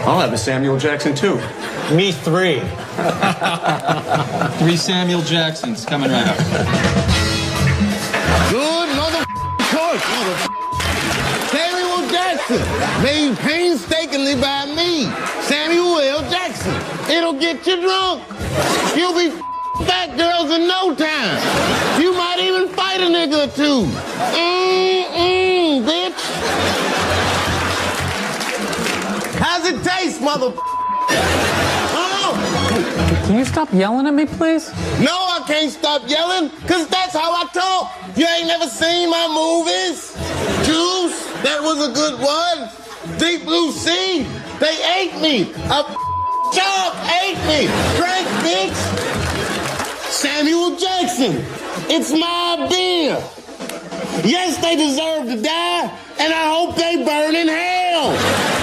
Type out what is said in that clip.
I'll have a Samuel Jackson, too. Me 3. 3 Samuel Jacksons coming right up. Good choice, Samuel Jackson, made painstakingly by me, Samuel L. Jackson. It'll get you drunk. You'll be fat girls in no time. You might even fight a nigga or two. Bitch. How's it taste, mother? Can you stop yelling at me, please? No, I can't stop yelling, because that's how I talk. You ain't never seen my movies? Juice, that was a good one. Deep Blue Sea, they ate me. A shark ate me. Drink, bitch. Samuel Jackson, it's my beer. Yes, they deserve to die, and I hope they burn in hell.